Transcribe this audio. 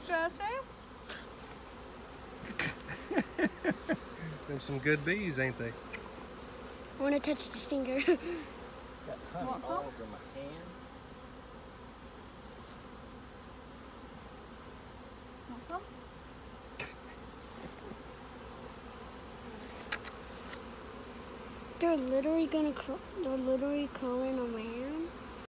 extra, Sam? There's some good bees, ain't they? I want to touch the stinger. Got honey Want some? all over my hand. Want some? They're literally crawling on my hand.